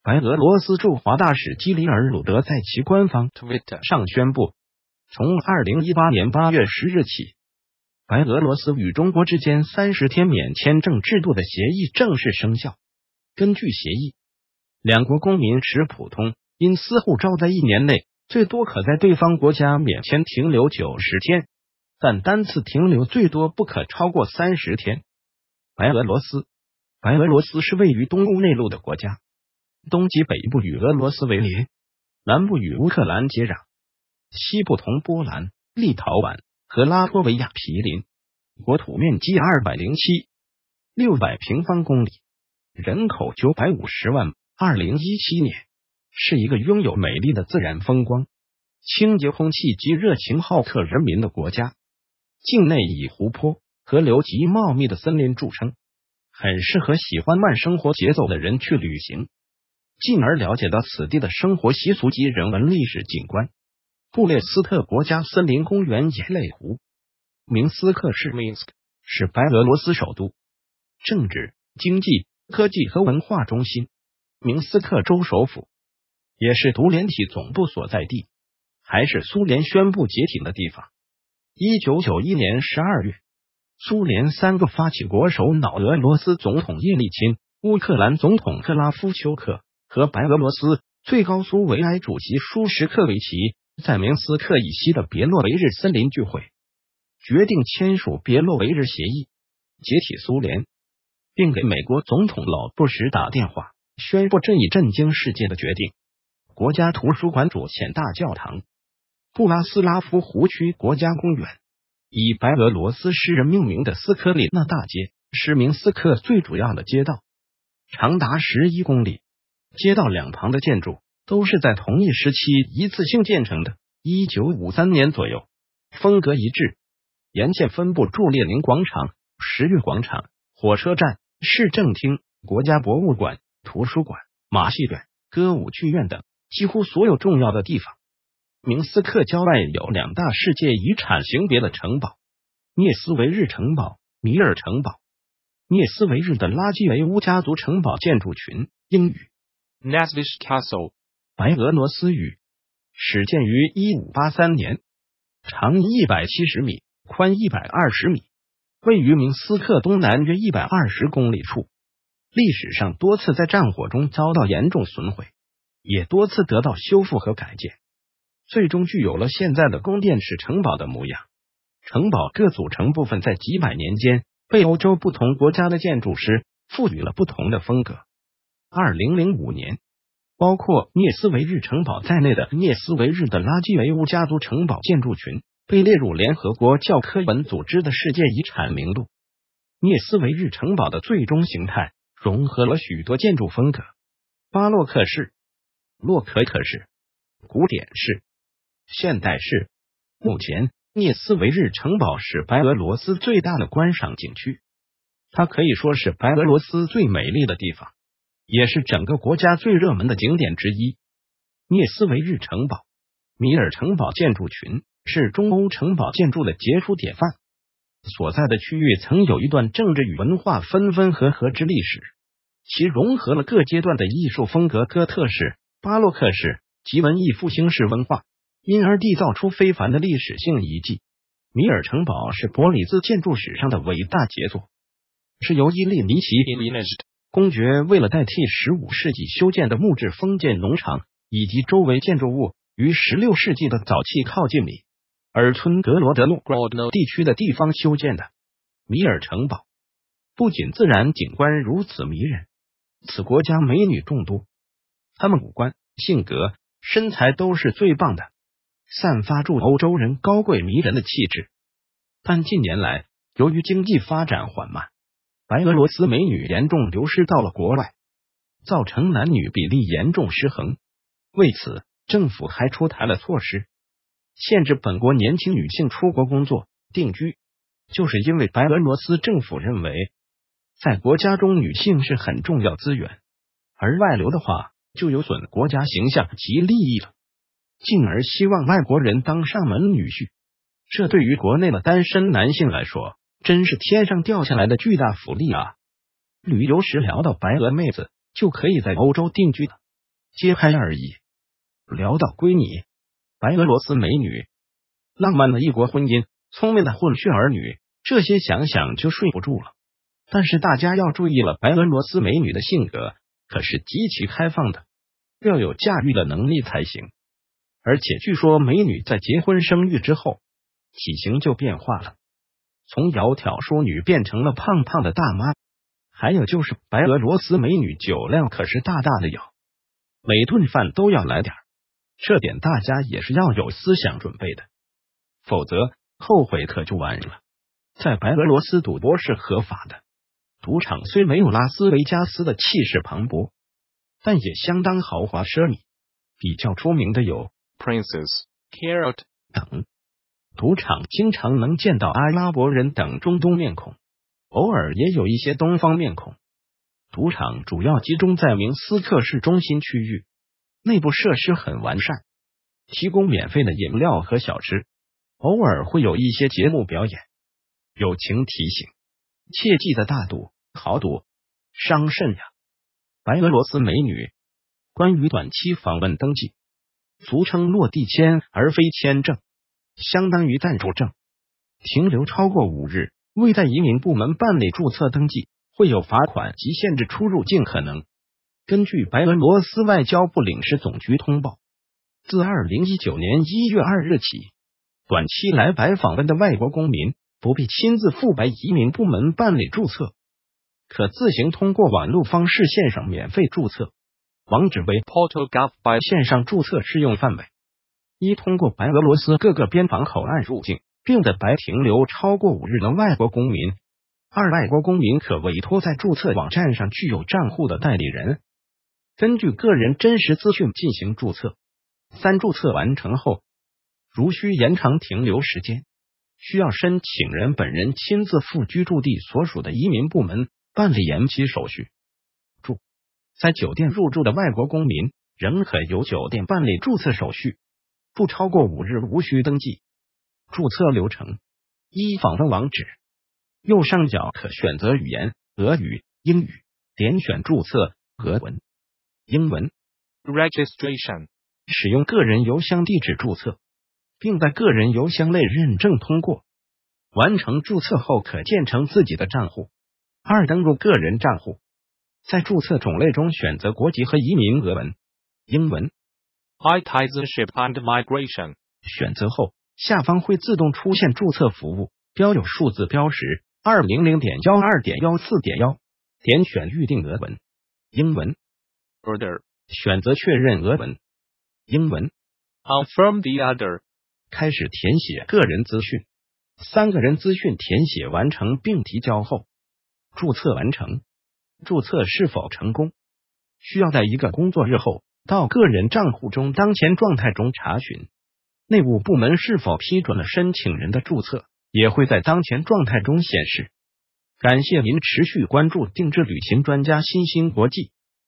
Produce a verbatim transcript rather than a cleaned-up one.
白俄罗斯驻华大使基里尔鲁德在其官方 Twitter 上宣布，从二零一八年八月十日起，白俄罗斯与中国之间三十天免签证制度的协议正式生效。根据协议，两国公民持普通因私护照在一年内最多可在对方国家免签停留九十天，但单次停留最多不可超过三十天。白俄罗斯，白俄罗斯是位于东乌内陆的国家，东及北部与俄罗斯为邻，南部与乌克兰接壤，西部同波兰、立陶宛和拉脱维亚毗邻，国土面积二百零七点六百平方公里，人口九百五十万。二零一七年是一个拥有美丽的自然风光、清洁空气及热情好客人民的国家。境内以湖泊、河流及茂密的森林著称，很适合喜欢慢生活节奏的人去旅行，进而了解到此地的生活习俗及人文历史景观。布列斯特国家森林公园野类湖，明斯克市 Minsk 是白俄罗斯首都，政治、经济、科技和文化中心，明斯克州首府，也是独联体总部所在地，还是苏联宣布解体的地方。一九九一年十二月，苏联三个发起国首脑俄罗斯总统叶利钦、乌克兰总统克拉夫丘克和白俄罗斯最高苏维埃主席舒什克维奇在明斯克以西的别洛维日森林聚会，决定签署别洛维日协议，解体苏联，并给美国总统老布什打电话，宣布这一震惊世界的决定。国家图书馆主显大教堂，布拉斯拉夫湖区国家公园，以白俄罗斯诗人命名的斯科里纳大街是明斯克最主要的街道，长达十一公里，街道两旁的建筑都是在同一时期一次性建成的，一九五三年左右，风格一致。沿线分布驻列宁广场、十月广场、火车站、市政厅、国家博物馆、图书馆、马戏院、歌舞剧院等几乎所有重要的地方。明斯克郊外有两大世界遗产型别的城堡，涅斯维日城堡、米尔城堡。涅斯维日的拉基维乌家族城堡建筑群，英语 Nasvish Castle， 白俄罗斯语，始建于一五八三年，长一百七十米，宽一百二十米，位于明斯克东南约一百二十公里处。历史上多次在战火中遭到严重损毁，也多次得到修复和改建，最终具有了现在的宫殿式城堡的模样。城堡各组成部分在几百年间被欧洲不同国家的建筑师赋予了不同的风格。二零零五年，包括涅斯维日城堡在内的涅斯维日的拉基维乌家族城堡建筑群被列入联合国教科文组织的世界遗产名录。涅斯维日城堡的最终形态融合了许多建筑风格，巴洛克式、洛可可式、古典式、现代式。目前涅斯维日城堡是白俄罗斯最大的观赏景区，它可以说是白俄罗斯最美丽的地方，也是整个国家最热门的景点之一。涅斯维日城堡、米尔城堡建筑群是中欧城堡建筑的杰出典范，所在的区域曾有一段政治与文化分分合合之历史，其融合了各阶段的艺术风格，哥特式、巴洛克式及文艺复兴式文化，因而缔造出非凡的历史性遗迹。米尔城堡是伯里兹建筑史上的伟大杰作，是由伊利尼奇公爵为了代替十五世纪修建的木质封建农场以及周围建筑物于十六世纪的早期靠近米尔村格罗德路地区的地方修建的。米尔城堡不仅自然景观如此迷人，此国家美女众多，她们五官、性格、身材都是最棒的，散发出欧洲人高贵迷人的气质。但近年来，由于经济发展缓慢，白俄罗斯美女严重流失到了国外，造成男女比例严重失衡。为此，政府还出台了措施，限制本国年轻女性出国工作、定居，就是因为白俄罗斯政府认为，在国家中女性是很重要资源，而外流的话就有损国家形象及利益了，进而希望外国人当上门女婿。这对于国内的单身男性来说，真是天上掉下来的巨大福利啊！旅游时聊到白俄妹子，就可以在欧洲定居了。 揭开而已。聊到归你，白俄罗斯美女，浪漫的异国婚姻，聪明的混血儿女，这些想想就睡不住了。但是大家要注意了，白俄罗斯美女的性格可是极其开放的，要有驾驭的能力才行。而且据说美女在结婚生育之后，体型就变化了，从窈窕淑女变成了胖胖的大妈。还有就是白俄罗斯美女酒量可是大大的有，每顿饭都要来点儿，这点大家也是要有思想准备的，否则后悔可就晚了。在白俄罗斯赌博是合法的，赌场虽没有拉斯维加斯的气势磅礴，但也相当豪华奢靡，比较出名的有 Princess、Carrot 等。赌场经常能见到阿拉伯人等中东面孔，偶尔也有一些东方面孔。赌场主要集中在明斯克市中心区域，内部设施很完善，提供免费的饮料和小吃，偶尔会有一些节目表演。友情提醒：切记的大赌、豪赌伤肾呀！白俄罗斯美女关于短期访问登记，俗称落地签而非签证，相当于暂住证，停留超过五日，未在移民部门办理注册登记，会有罚款及限制出入境可能。根据白俄罗斯外交部领事总局通报，自二零一九年一月二日起，短期来白访问的外国公民不必亲自赴白移民部门办理注册，可自行通过网络方式线上免费注册，网址为 portal dot gov 白线上注册适用范围：一、通过白俄罗斯各个边防口岸入境，并在白停留超过五日的外国公民；二、外国公民可委托在注册网站上具有账户的代理人，根据个人真实资讯进行注册；三、注册完成后，如需延长停留时间，需要申请人本人亲自赴居住地所属的移民部门办理延期手续。注：在酒店入住的外国公民仍可由酒店办理注册手续，不超过五日无需登记。注册流程：一、访问网址，右上角可选择语言，俄语、英语，点选注册，俄文、英文。Registration 使用个人邮箱地址注册，并在个人邮箱内认证通过。完成注册后可建成自己的账户。二、登录个人账户，在注册种类中选择国籍和移民俄文、英文。Citizenship and Migration 选择后，下方会自动出现注册服务，标有数字标识 二零零点一二点一四点一， 点选预定俄文、英文。Order 选择确认俄文、英文。Confirm the other 开始填写个人资讯，三个人资讯填写完成并提交后，注册完成。注册是否成功，需要在一个工作日后到个人账户中当前状态中查询。内务部门是否批准了申请人的注册，也会在当前状态中显示。感谢您持续关注定制旅行专家新兴国际。